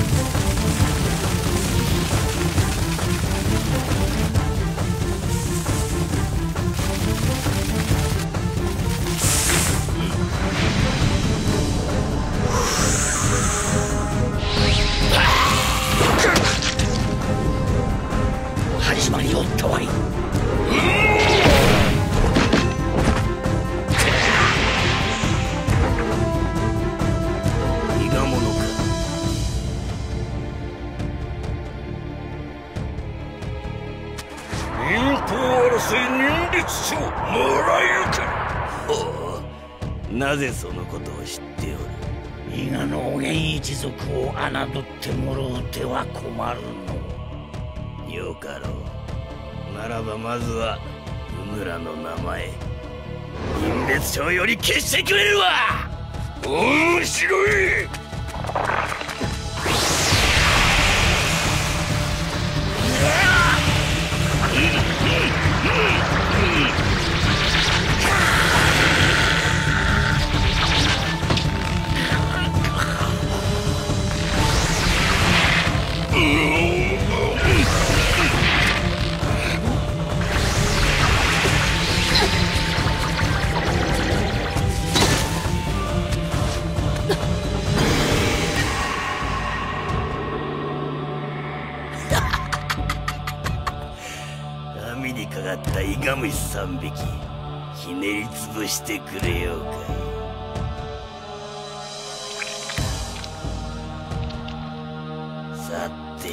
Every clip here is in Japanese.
始まりおったわい。伊賀者か。 忍法争い忍術書もらえるか。 なぜそのことを知っておる。 伊賀のおげん一族を侮ってもろうては困るの。 よかろう。ならばまずはうぬらの名前忍別帳より消してくれるわ。 面白い。 網にかかったイガムシ3匹ひねりつぶしてくれようかい。さて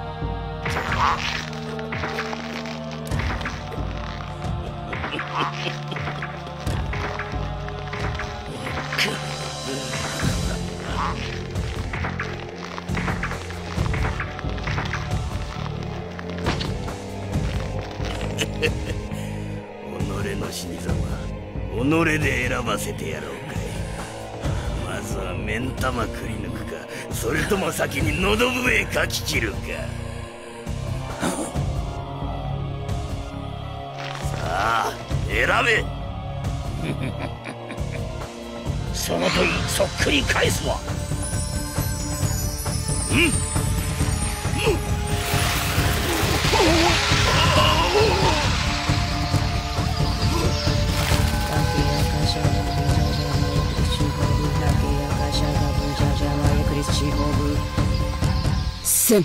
己の死に様己で選ばせてやろうかい。まずは目ん玉くり抜くか、それとも先に喉笛かき切るか。さあ選べ。 その問いそっくり返すわ。 千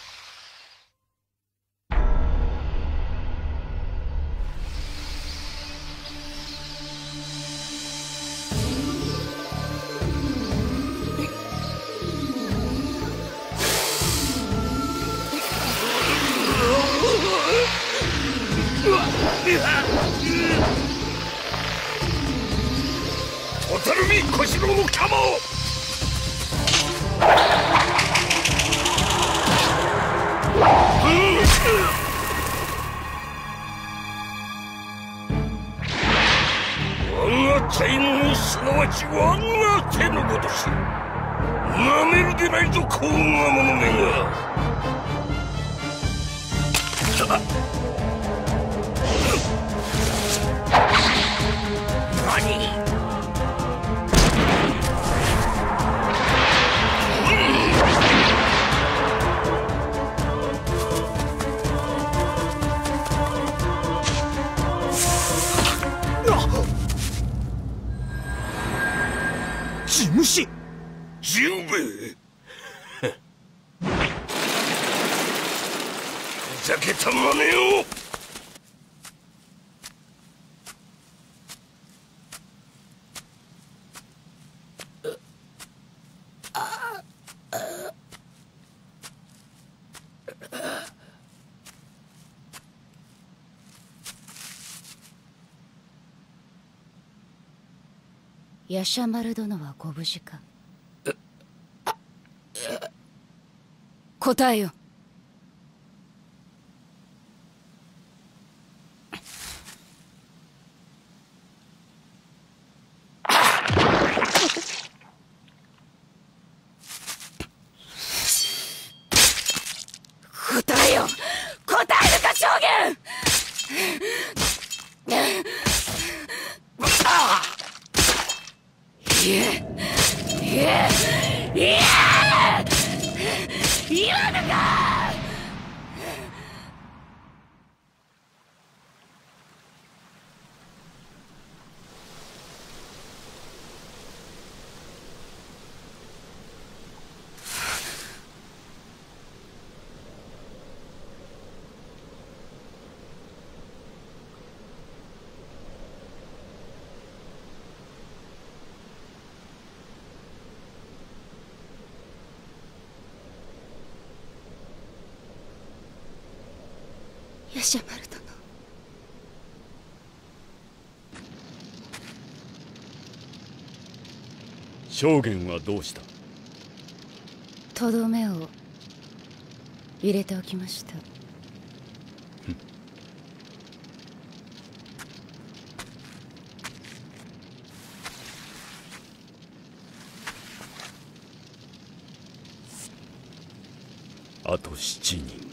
蛍見小四郎の鎌を。我が大門すなわち我が手のごとし。なめるでないぞこんな者めが。 何？ 地主十兵衛。ふざけたまねを。 ヤシャマル殿はご無事か。答えよ。 答えよ。答えるか将軍。いえいえいえ。 言わぬか。 ヤシャマル殿。 将軍はどうした？ とどめを入れておきました。 あと7人。